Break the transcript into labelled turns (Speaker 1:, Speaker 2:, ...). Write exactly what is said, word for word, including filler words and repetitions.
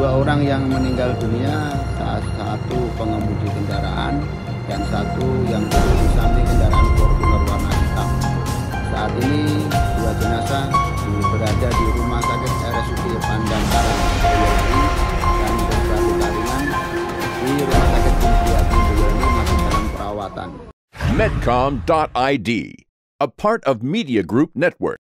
Speaker 1: dua orang yang meninggal dunia, satu pengemudi kendaraan dan satu yang duduk di samping kendaraan Fortuner warna hitam. Saat ini dua jenazah berada di Rumah Sakit R S U D Pandangkaran Boyolali dan korban luka ringan di Rumah Sakit Jimpiati Boyolali masih dalam perawatan.
Speaker 2: Medcom dot I D, a part of Media Group Network.